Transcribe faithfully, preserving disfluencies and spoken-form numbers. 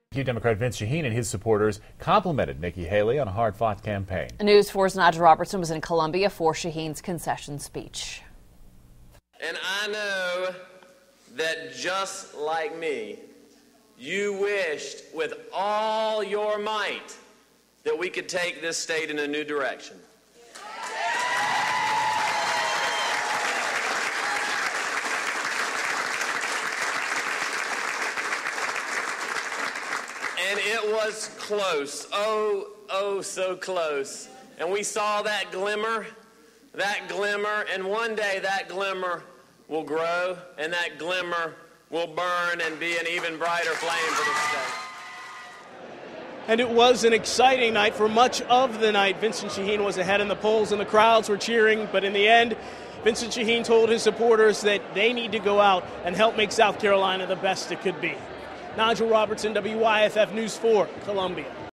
Democrat Vince Shaheen and his supporters complimented Nikki Haley on a hard-fought campaign. News four's Nigel Robertson was in Columbia for Shaheen's concession speech. And I know that just like me, you wished with all your might that we could take this state in a new direction. And it was close, oh, oh, so close. And we saw that glimmer, that glimmer, and one day that glimmer will grow, and that glimmer will burn and be an even brighter flame for the state. And it was an exciting night. For much of the night, Vincent Shaheen was ahead in the polls, and the crowds were cheering. But in the end, Vincent Shaheen told his supporters that they need to go out and help make South Carolina the best it could be. Nigel Robertson, W Y F F News four, Columbia.